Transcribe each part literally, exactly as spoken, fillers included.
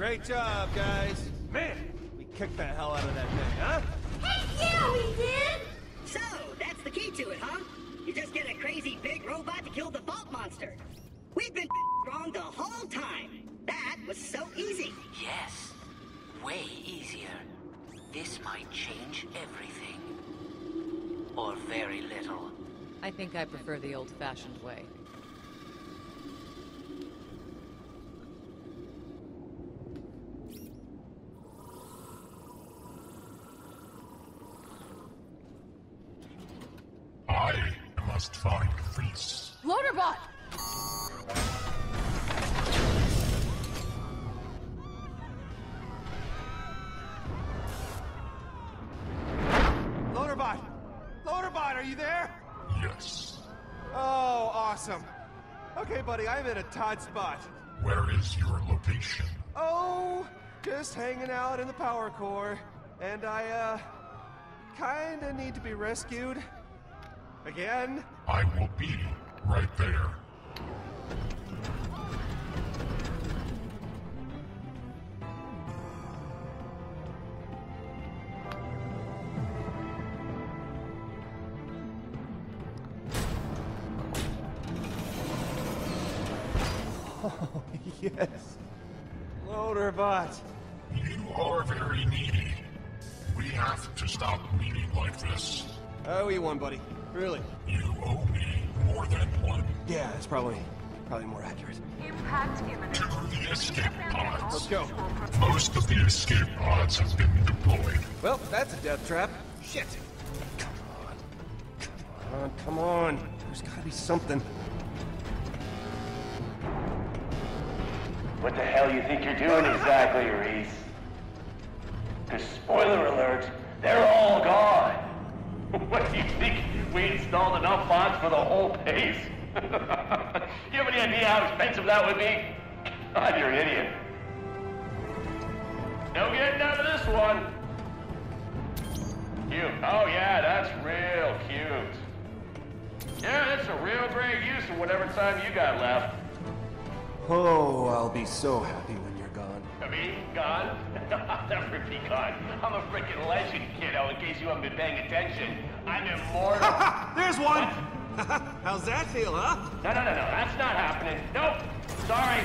Great job, guys. Man, we kicked the hell out of that thing, huh? Heck yeah, we did! So, that's the key to it, huh? You just get a crazy big robot to kill the vault monster. We've been wrong the whole time. That was so easy. Yes, way easier. This might change everything. Or very little. I think I prefer the old-fashioned way. I must find Reese. Loaderbot! Loaderbot! Loaderbot, are you there? Yes. Oh, awesome. Okay, buddy, I'm in a Todd spot. Where is your location? Oh, just hanging out in the power core. And I, uh, kinda need to be rescued. Again? I will be right there. Oh, yes. Loaderbot. You are very needy. We have to stop meeting like this. I owe you one, buddy. Really. You owe me more than one. Yeah, that's probably, probably more accurate. Impact imminent. To the escape pods. Let's go. Most of the escape pods have been deployed. Well, that's a death trap. Shit. Come on. Come on, come on. There's gotta be something. What the hell you think you're doing exactly, Reese? Because spoiler alert, they're all gone. What do you think? We installed enough bots for the whole base? You have any idea how expensive that would be? God, you're an idiot. No getting out of this one. Cute. Oh yeah, that's real cute. Yeah, that's a real great use of whatever time you got left. Oh, I'll be so happy when you're gone. Me? Gone? I'll never be gone. I'm a freaking legend, kiddo, in case you haven't been paying attention. I'm immortal. There's one! How's that feel, huh? No, no, no, no, that's not happening. Nope. Sorry.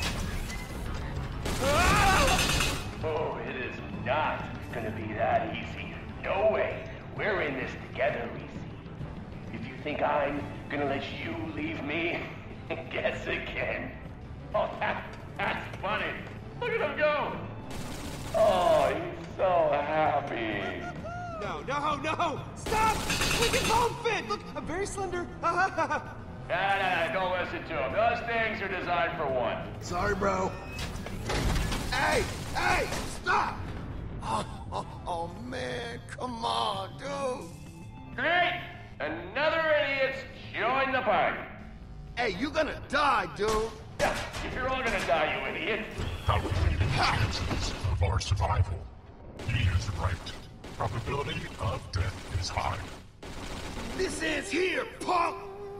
Oh, it is not gonna be that easy. No way. We're in this together, Reese. If you think I'm gonna let you leave me, guess again. Oh, that, that's funny. Look at him go. Oh, he's so happy. No, no, no! Stop! We can both fit! Look, I'm very slender. Nah, nah, nah, don't listen to him. Those things are designed for one. Sorry, bro. Hey! Hey! Stop! Oh, oh, oh, man, come on, dude. Great! Another idiot's joined the party. Hey, you gonna die, dude. Yeah, you're all gonna die, you idiot. Calculated chances of our survival. He is right. Probability of death is high. This ends here, punk!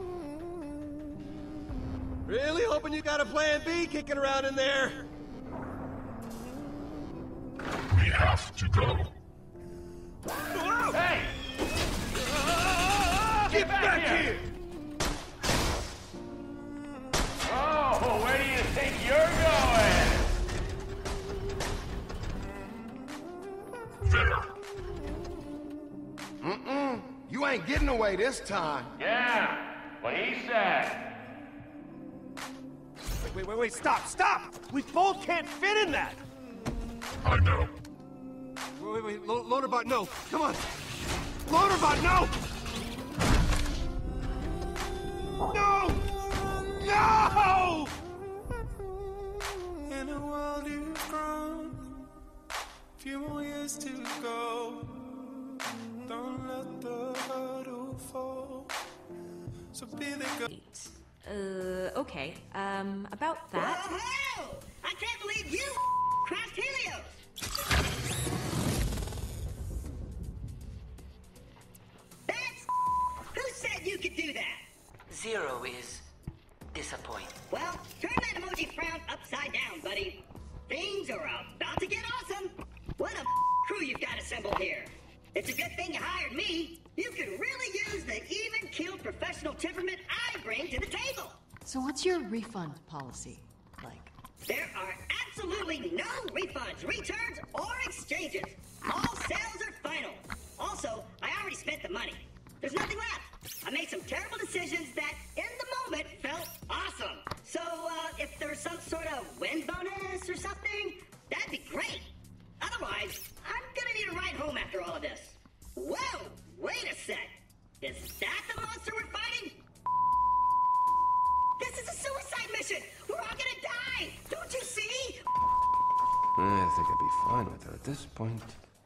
Really hoping you got a plan B kicking around in there. We have to go. Hey! Get back here! Oh, where do you think you're going? There. Mm-mm. You ain't getting away this time. Yeah, what he said. Wait, wait, wait, wait, stop, stop! We both can't fit in that! I know. Wait, wait, wait, Lo Loaderbot, no! Come on! Loaderbot, no! No! No! In a world you've grown, few more years to go. Don't let the hurdle fall. So be the go. Uh, okay. Um, about that. Whoa! I can't believe you crossed Helios! That's who said you could do that? Zero is disappointed. Well, turn that emoji frown upside down, buddy. Things are symbol here. It's a good thing you hired me. You could really use the even-keeled professional temperament I bring to the table. So what's your refund policy like? There are absolutely no refunds, returns, or exchanges. All sales are final. Also, I already spent the money. There's nothing left. I made some terrible decisions that, in the moment, felt awesome. So, uh, if there's some sort of win bonus or something, that'd be great. Otherwise, I'm gonna need a ride home after all of this. Whoa! Wait a sec. Is that the monster we're fighting? This is a suicide mission! We're all gonna die! Don't you see? I think I'd be fine with her at this point.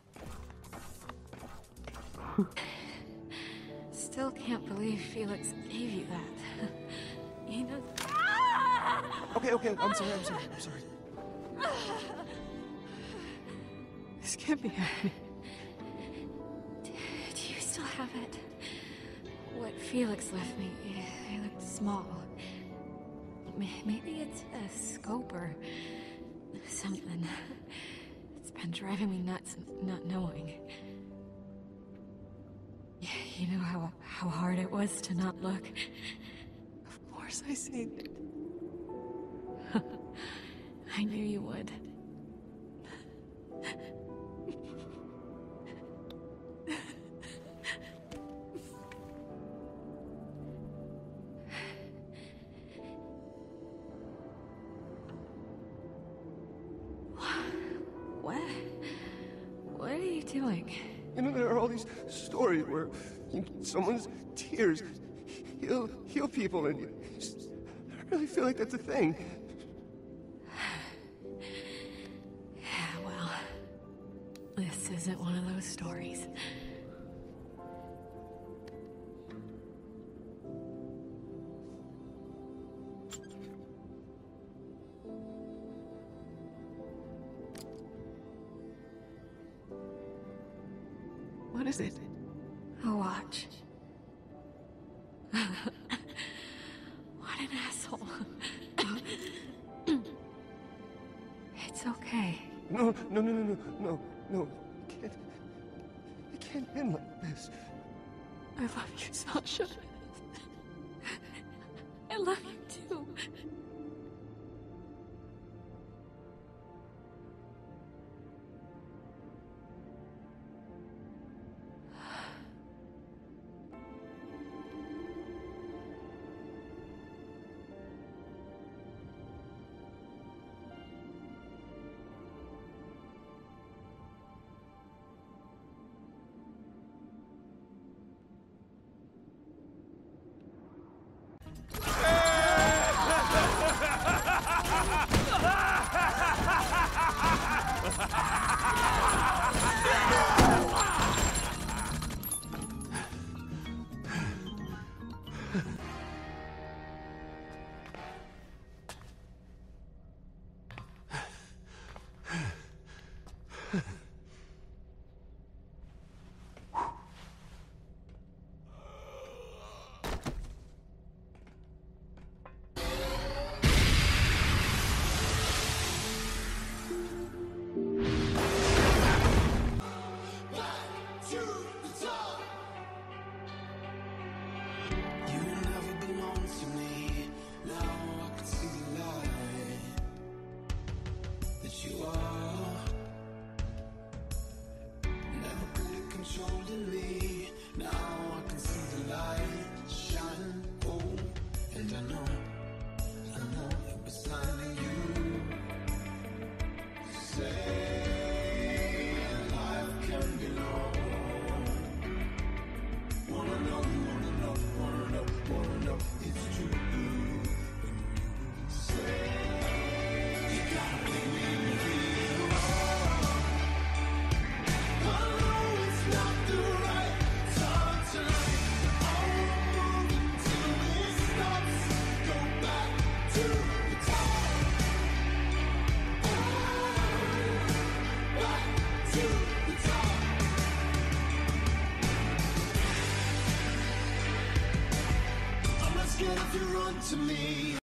Still can't believe Felix gave you that. You know. Okay, okay, I'm sorry, I'm sorry, I'm sorry. This can't be happening. Do, do you still have it? What Felix left me, it looked small. Maybe it's a scope or something. It's been driving me nuts not knowing. You know how how hard it was to not look? Of course I saved it. I knew you would. What? What are you doing? You know, there are all these stories where you know, someone's tears heal, heal people, and you just, I really feel like that's a thing. Yeah, well, this isn't one of those stories. What is it? A watch. What an asshole. It's okay. No, no, no, no, no, no, no. It can't. It can't end like this. I love you, Sasha. I love you too. To me.